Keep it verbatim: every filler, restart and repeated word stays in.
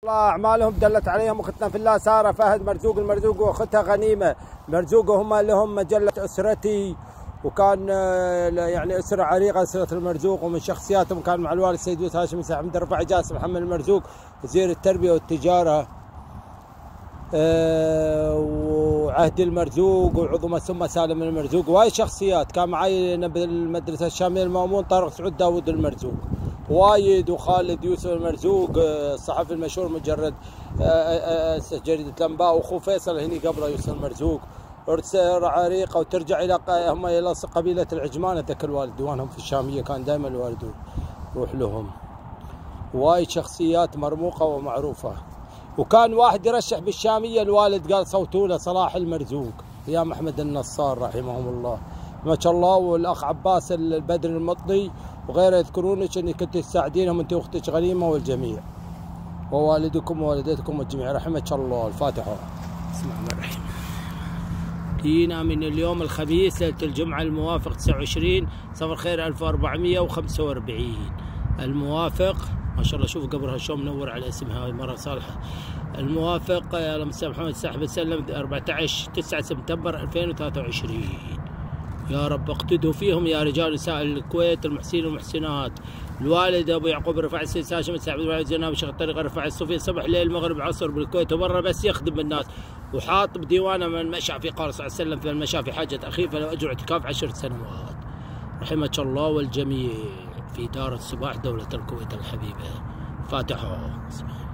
الله أعمالهم دلت عليهم أختنا في الله سارة فهد مرزوق المرزوق وأختها غنيمة مرزوق، هم لهم مجلة أسرتي، وكان يعني أسرة عريقة أسرة المرزوق، ومن شخصياتهم كان مع الوالد السيد يوسف هاشم السيد حمد الرفاع جاسم محمد المرزوق وزير التربية والتجارة، أه وعهد المرزوق وعضو مسمى سالم المرزوق، وهاي شخصيات. كان معي بالمدرسة الشامية المأمون طارق سعود داود المرزوق وايد، وخالد يوسف المرزوق الصحفي المشهور مجرد جريدة الأنباء، واخوه فيصل هني قبله يوسف المرزوق، أسرة عريقة وترجع إلى هم إلى قبيلة العجمان. أتذكر الوالد ديوانهم في الشامية كان دائما الوالد يروح لهم، وايد شخصيات مرموقة ومعروفة. وكان واحد يرشح بالشامية الوالد قال صوتوا له صلاح المرزوق ايام احمد النصار رحمهم الله ما شاء الله، والاخ عباس البدر المطلي وغيره يذكرونك انك كنت تساعدينهم انت واختك غنيمه والجميع، ووالدكم ووالدتكم والجميع رحمك الله. الفاتحه. بسم الله الرحمن الرحيم. جينا من اليوم الخميس ليله الجمعه الموافق تسعة وعشرين صفر خير ألف وأربعمئة وخمسة وأربعين الموافق ما شاء الله. شوفوا قبرها شلون منور على اسمها مرة صالحة. الموافق اللهم صل محمد الساحب وسلم أربعة عشر تسعة سبتمبر ألفين وثلاثة وعشرين. يا رب اقتدوا فيهم يا رجال نساء الكويت المحسنين والمحسنات. الوالد ابو يعقوب رفاعي السيد هاشم الساحب الوالد زينب شيخ الطريق رفاعي الصوفي صبح ليل مغرب عصر بالكويت وبرا بس يخدم الناس، وحاط بديوانه من مشى في قال صلى الله عليه وسلم في المشى في حاجة أخيه فله أجر اعتكاف عشر سنوات. رحمك الله والجميع في دار الصباح دولة الكويت الحبيبة. فاتحة.